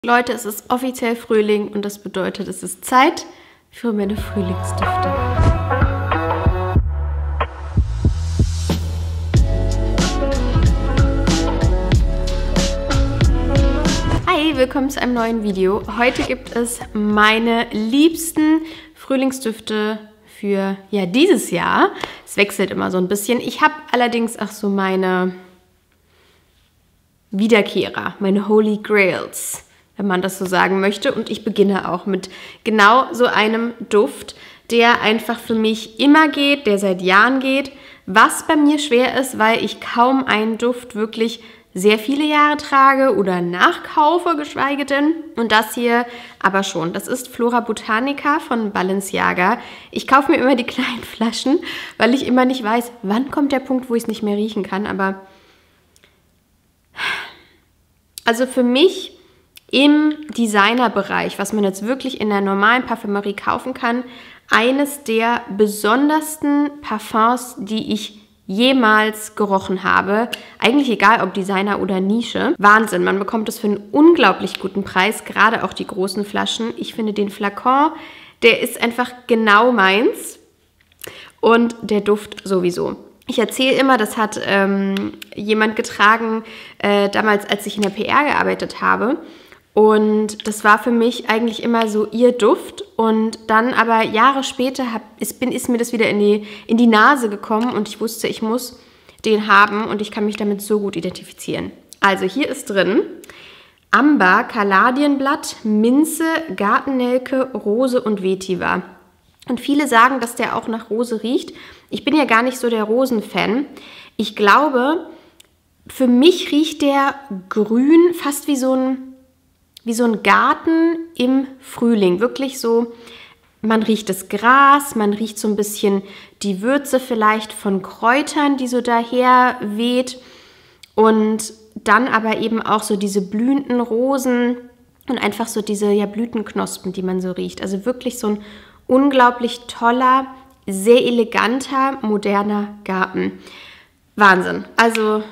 Leute, es ist offiziell Frühling und das bedeutet, es ist Zeit für meine Frühlingsdüfte. Hi, willkommen zu einem neuen Video. Heute gibt es meine liebsten Frühlingsdüfte für dieses Jahr. Es wechselt immer so ein bisschen. Ich habe allerdings auch so meine Wiederkehrer, meine Holy Grails, wenn man das so sagen möchte. Und ich beginne auch mit genau so einem Duft, der einfach für mich immer geht, der seit Jahren geht, was bei mir schwer ist, weil ich kaum einen Duft wirklich sehr viele Jahre trage oder nachkaufe, geschweige denn. Und das hier aber schon. Das ist Flora Botanica von Balenciaga. Ich kaufe mir immer die kleinen Flaschen, weil ich immer nicht weiß, wann kommt der Punkt, wo ich es nicht mehr riechen kann. Aber also für mich im Designerbereich, was man jetzt wirklich in der normalen Parfümerie kaufen kann, eines der besondersten Parfums, die ich jemals gerochen habe. Eigentlich egal, ob Designer oder Nische. Wahnsinn, man bekommt es für einen unglaublich guten Preis, gerade auch die großen Flaschen. Ich finde den Flakon, der ist einfach genau meins und der Duft sowieso. Ich erzähle immer, das hat jemand getragen, damals, als ich in der PR gearbeitet habe. Und das war für mich eigentlich immer so ihr Duft. Und dann aber Jahre später ist mir das wieder in die Nase gekommen und ich wusste, ich muss den haben und ich kann mich damit so gut identifizieren. Also hier ist drin Amber, Kaladienblatt, Minze, Gartennelke, Rose und Vetiver. Und viele sagen, dass der auch nach Rose riecht. Ich bin ja gar nicht so der Rosen-Fan. Ich glaube, für mich riecht der grün, fast wie so ein Garten im Frühling. Wirklich so, man riecht das Gras, man riecht so ein bisschen die Würze vielleicht von Kräutern, die so daher weht. Und dann aber eben auch so diese blühenden Rosen und einfach so diese Blütenknospen, die man so riecht. Also wirklich so ein unglaublich toller, sehr eleganter, moderner Garten. Wahnsinn. Also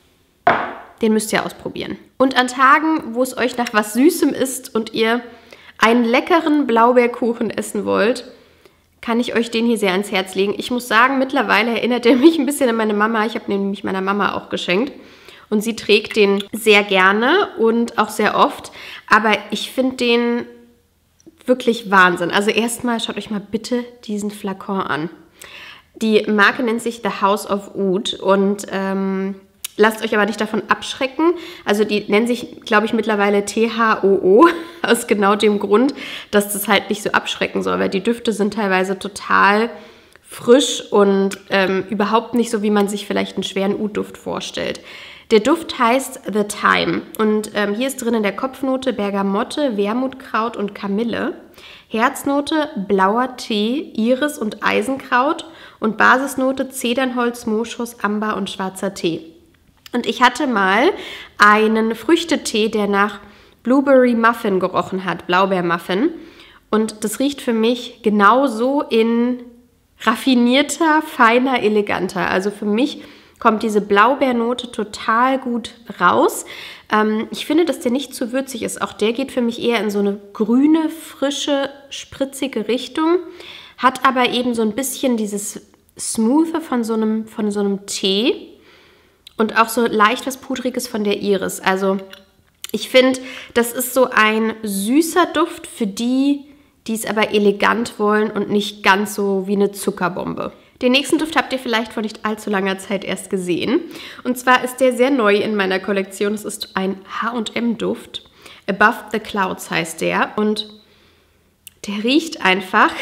den müsst ihr ausprobieren. Und an Tagen, wo es euch nach was Süßem ist und ihr einen leckeren Blaubeerkuchen essen wollt, kann ich euch den hier sehr ans Herz legen. Ich muss sagen, mittlerweile erinnert er mich ein bisschen an meine Mama. Ich habe nämlich meiner Mama auch geschenkt. Und sie trägt den sehr gerne und auch sehr oft. Aber ich finde den wirklich Wahnsinn. Also erstmal schaut euch mal bitte diesen Flakon an. Die Marke nennt sich The House of Oud und lasst euch aber nicht davon abschrecken. Also die nennen sich, glaube ich, mittlerweile THOO, aus genau dem Grund, dass das halt nicht so abschrecken soll, weil die Düfte sind teilweise total frisch und überhaupt nicht so, wie man sich vielleicht einen schweren Oud-Duft vorstellt. Der Duft heißt The Time und hier ist drin in der Kopfnote Bergamotte, Wermutkraut und Kamille, Herznote blauer Tee, Iris und Eisenkraut und Basisnote Zedernholz, Moschus, Amber und schwarzer Tee. Und ich hatte mal einen Früchtetee, der nach Blueberry Muffin gerochen hat, Blaubeermuffin. Und das riecht für mich genauso in raffinierter, feiner, eleganter. Also für mich kommt diese Blaubeernote total gut raus. Ich finde, dass der nicht zu würzig ist. Auch der geht für mich eher in so eine grüne, frische, spritzige Richtung. Hat aber eben so ein bisschen dieses Smoothe von so einem Tee. Und auch so leicht was Pudriges von der Iris. Also ich finde, das ist so ein süßer Duft für die, die es aber elegant wollen und nicht ganz so wie eine Zuckerbombe. Den nächsten Duft habt ihr vielleicht vor nicht allzu langer Zeit erst gesehen. Und zwar ist der sehr neu in meiner Kollektion. Es ist ein H&M-Duft. Above the Clouds heißt der. Und der riecht einfach.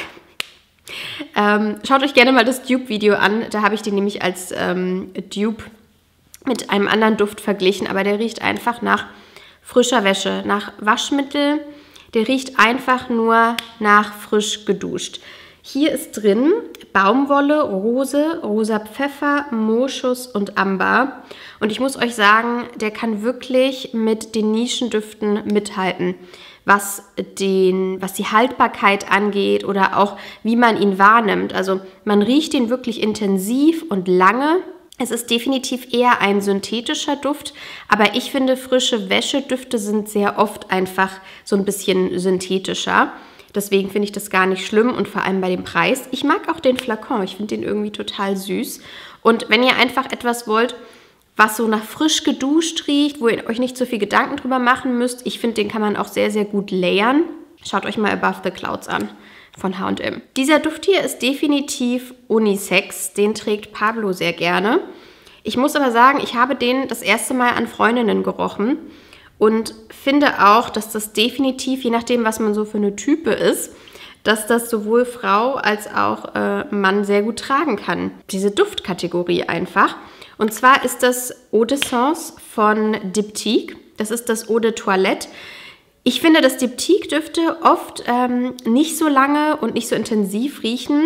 Schaut euch gerne mal das Dupe-Video an. Da habe ich den nämlich als Dupe mit einem anderen Duft verglichen, aber der riecht einfach nach frischer Wäsche, nach Waschmittel. Der riecht einfach nur nach frisch geduscht. Hier ist drin Baumwolle, Rose, rosa Pfeffer, Moschus und Amber. Und ich muss euch sagen, der kann wirklich mit den Nischendüften mithalten, was die Haltbarkeit angeht oder auch wie man ihn wahrnimmt. Also man riecht ihn wirklich intensiv und lange. Es ist definitiv eher ein synthetischer Duft, aber ich finde, frische Wäschedüfte sind sehr oft einfach so ein bisschen synthetischer. Deswegen finde ich das gar nicht schlimm und vor allem bei dem Preis. Ich mag auch den Flakon, ich finde den irgendwie total süß. Und wenn ihr einfach etwas wollt, was so nach frisch geduscht riecht, wo ihr euch nicht so viel Gedanken drüber machen müsst, ich finde, den kann man auch sehr, sehr gut layern. Schaut euch mal Above the Clouds an von H&M. Dieser Duft hier ist definitiv Unisex, den trägt Pablo sehr gerne. Ich muss aber sagen, ich habe den das erste Mal an Freundinnen gerochen und finde auch, dass das definitiv, je nachdem, was man so für eine Type ist, dass das sowohl Frau als auch Mann sehr gut tragen kann. Diese Duftkategorie einfach. Und zwar ist das Eau d'Essence von Diptyque. Das ist das Eau de Toilette. Ich finde, dass Diptyque-Düfte oft nicht so lange und nicht so intensiv riechen,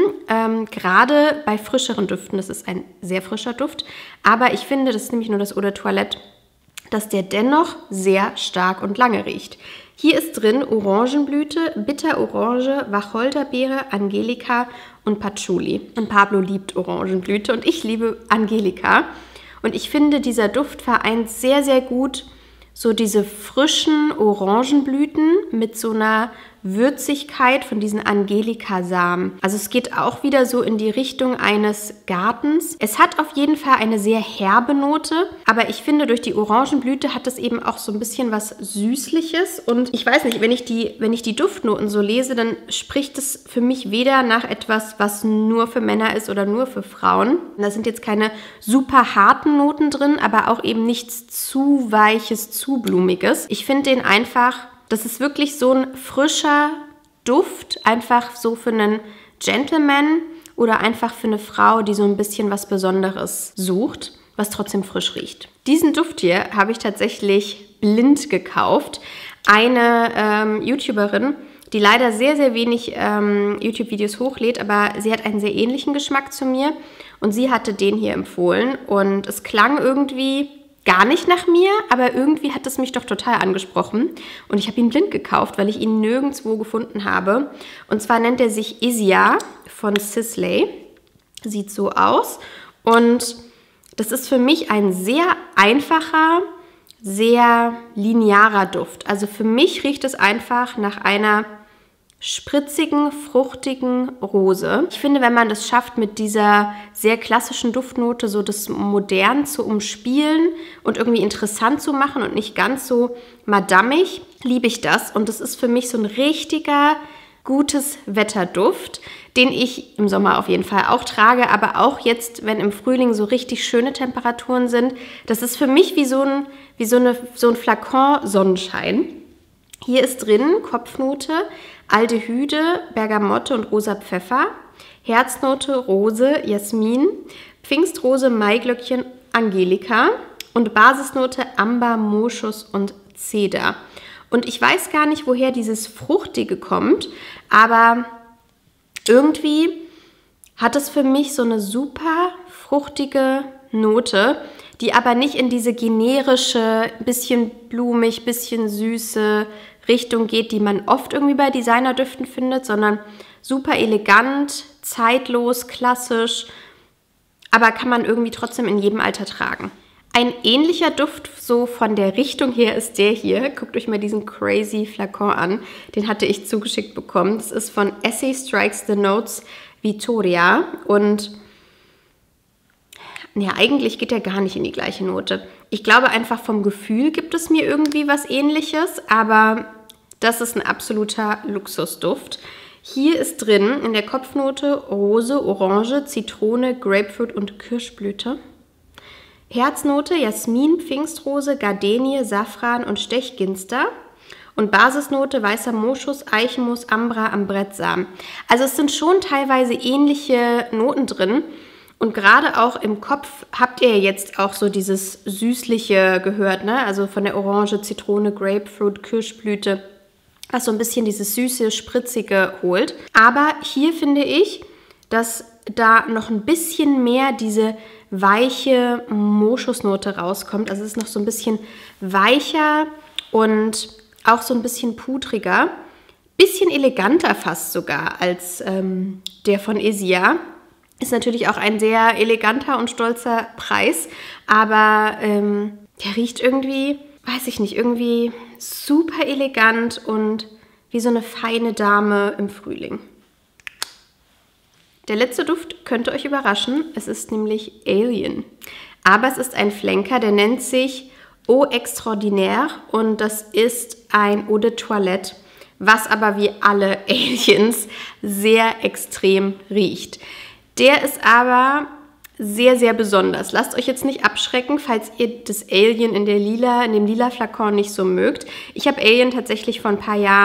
gerade bei frischeren Düften. Das ist ein sehr frischer Duft, aber ich finde, das ist nämlich nur das Eau de Toilette, dass der dennoch sehr stark und lange riecht. Hier ist drin Orangenblüte, Bitterorange, Wacholderbeere, Angelika und Patchouli. Und Pablo liebt Orangenblüte und ich liebe Angelika. Und ich finde, dieser Duft vereint sehr, sehr gut so diese frischen Orangenblüten mit so einer Würzigkeit von diesen Angelika-Samen. Also es geht auch wieder so in die Richtung eines Gartens. Es hat auf jeden Fall eine sehr herbe Note, aber ich finde, durch die Orangenblüte hat es eben auch so ein bisschen was Süßliches. Und ich weiß nicht, wenn ich die Duftnoten so lese, dann spricht es für mich weder nach etwas, was nur für Männer ist oder nur für Frauen. Da sind jetzt keine super harten Noten drin, aber auch eben nichts zu Weiches, zu Blumiges. Ich finde den einfach... Das ist wirklich so ein frischer Duft, einfach so für einen Gentleman oder einfach für eine Frau, die so ein bisschen was Besonderes sucht, was trotzdem frisch riecht. Diesen Duft hier habe ich tatsächlich blind gekauft. Eine YouTuberin, die leider sehr, sehr wenig YouTube-Videos hochlädt, aber sie hat einen sehr ähnlichen Geschmack zu mir und sie hatte den hier empfohlen und es klang irgendwie... gar nicht nach mir, aber irgendwie hat es mich doch total angesprochen. Und ich habe ihn blind gekauft, weil ich ihn nirgendwo gefunden habe. Und zwar nennt er sich Isia von Sisley. Sieht so aus. Und das ist für mich ein sehr einfacher, sehr linearer Duft. Also für mich riecht es einfach nach einer spritzigen, fruchtigen Rose. Ich finde, wenn man das schafft, mit dieser sehr klassischen Duftnote so das modern zu umspielen und irgendwie interessant zu machen und nicht ganz so madammig, liebe ich das. Und das ist für mich so ein richtiger, gutes Wetterduft, den ich im Sommer auf jeden Fall auch trage, aber auch jetzt, wenn im Frühling so richtig schöne Temperaturen sind. Das ist für mich wie so ein Flakon Sonnenschein. Hier ist drin Kopfnote, Aldehyde, Bergamotte und rosa Pfeffer, Herznote, Rose, Jasmin, Pfingstrose, Maiglöckchen, Angelika und Basisnote Amber, Moschus und Zeder. Und ich weiß gar nicht, woher dieses Fruchtige kommt, aber irgendwie hat es für mich so eine super fruchtige Note, die aber nicht in diese generische, bisschen blumig, bisschen süße Richtung geht, die man oft irgendwie bei Designerdüften findet, sondern super elegant, zeitlos, klassisch, aber kann man irgendwie trotzdem in jedem Alter tragen. Ein ähnlicher Duft, so von der Richtung her, ist der hier. Guckt euch mal diesen crazy Flakon an. Den hatte ich zugeschickt bekommen. Das ist von Essie Strikes the Notes Vittoria und ja, eigentlich geht der gar nicht in die gleiche Note. Ich glaube einfach vom Gefühl gibt es mir irgendwie was Ähnliches, aber das ist ein absoluter Luxusduft. Hier ist drin in der Kopfnote Rose, Orange, Zitrone, Grapefruit und Kirschblüte. Herznote Jasmin, Pfingstrose, Gardenie, Safran und Stechginster. Und Basisnote weißer Moschus, Eichenmus, Ambra, Ambrettsamen. Also es sind schon teilweise ähnliche Noten drin. Und gerade auch im Kopf habt ihr jetzt auch so dieses Süßliche gehört, ne? Also von der Orange, Zitrone, Grapefruit, Kirschblüte, was so ein bisschen dieses Süße, Spritzige holt. Aber hier finde ich, dass da noch ein bisschen mehr diese weiche Moschusnote rauskommt. Also es ist noch so ein bisschen weicher und auch so ein bisschen pudriger. Bisschen eleganter fast sogar als der von Isia. Ist natürlich auch ein sehr eleganter und stolzer Preis, aber der riecht irgendwie, weiß ich nicht, irgendwie super elegant und wie so eine feine Dame im Frühling. Der letzte Duft könnte euch überraschen, es ist nämlich Alien. Aber es ist ein Flanker, der nennt sich Eau Extraordinaire und das ist ein Eau de Toilette, was aber wie alle Aliens sehr extrem riecht. Der ist aber sehr, sehr besonders. Lasst euch jetzt nicht abschrecken, falls ihr das Alien in dem lila Flakon nicht so mögt. Ich habe Alien tatsächlich vor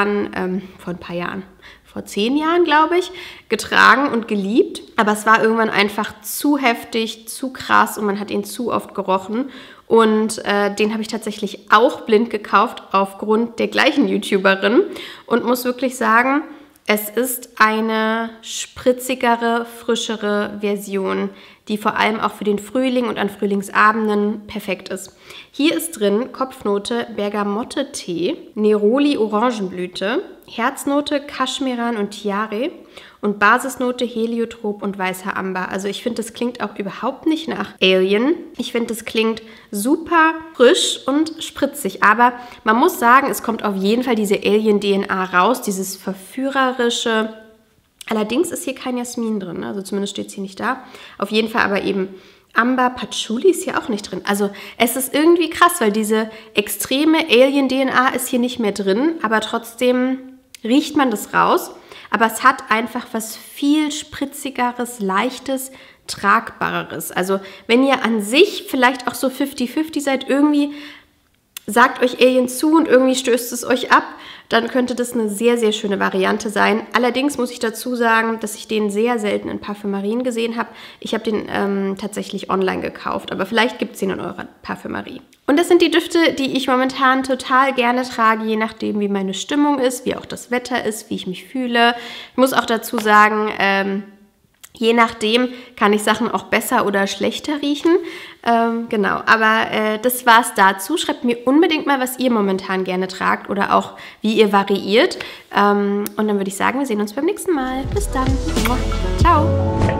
10 Jahren, glaube ich, getragen und geliebt. Aber es war irgendwann einfach zu heftig, zu krass und man hat ihn zu oft gerochen. Und den habe ich tatsächlich auch blind gekauft aufgrund der gleichen YouTuberin und muss wirklich sagen, es ist eine spritzigere, frischere Version, die vor allem auch für den Frühling und an Frühlingsabenden perfekt ist. Hier ist drin Kopfnote Bergamotte-Tee, Neroli-Orangenblüte, Herznote Kaschmiran und Tiare und Basisnote Heliotrop und weißer Amber. Also ich finde, das klingt auch überhaupt nicht nach Alien. Ich finde, das klingt super frisch und spritzig. Aber man muss sagen, es kommt auf jeden Fall diese Alien-DNA raus, dieses verführerische. Allerdings ist hier kein Jasmin drin, also zumindest steht es hier nicht da. Auf jeden Fall aber eben Amber, Patchouli ist hier auch nicht drin. Also es ist irgendwie krass, weil diese extreme Alien-DNA ist hier nicht mehr drin, aber trotzdem riecht man das raus. Aber es hat einfach was viel spritzigeres, leichtes, tragbareres. Also wenn ihr an sich vielleicht auch so 50-50 seid, irgendwie sagt euch Alien zu und irgendwie stößt es euch ab, dann könnte das eine sehr, sehr schöne Variante sein. Allerdings muss ich dazu sagen, dass ich den sehr selten in Parfümerien gesehen habe. Ich habe den tatsächlich online gekauft, aber vielleicht gibt es den in eurer Parfümerie. Und das sind die Düfte, die ich momentan total gerne trage, je nachdem, wie meine Stimmung ist, wie auch das Wetter ist, wie ich mich fühle. Ich muss auch dazu sagen, je nachdem kann ich Sachen auch besser oder schlechter riechen. Genau, aber das war's dazu. Schreibt mir unbedingt mal, was ihr momentan gerne tragt oder auch wie ihr variiert. Und dann würde ich sagen, wir sehen uns beim nächsten Mal. Bis dann. Ciao.